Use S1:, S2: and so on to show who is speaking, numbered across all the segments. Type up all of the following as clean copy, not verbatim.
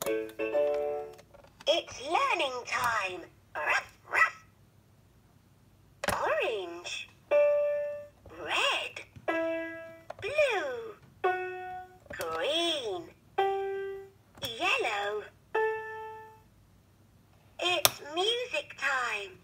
S1: It's learning time. Ruff, ruff. Orange. Red. Blue. Green. Yellow. It's music time.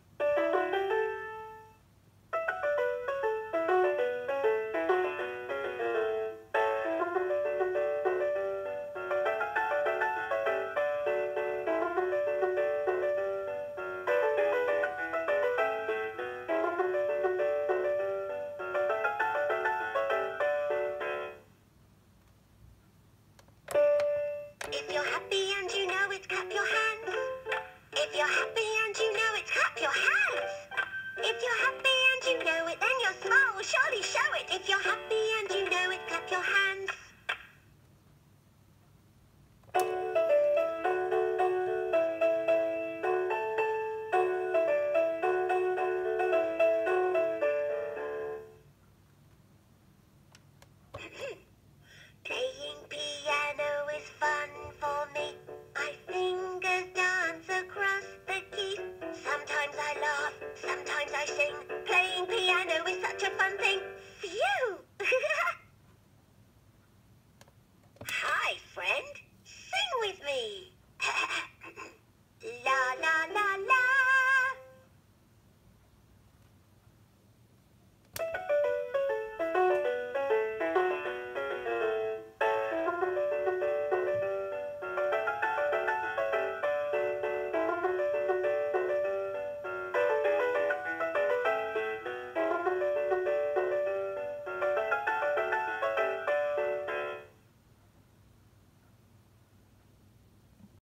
S1: If you're happy and you know it, clap your hands. If you're happy and you know it, clap your hands. If you're happy and you know it, then your smile will surely show it. If you're happy and you know it, clap your hands.